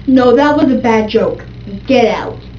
No, that was a bad joke. Get out.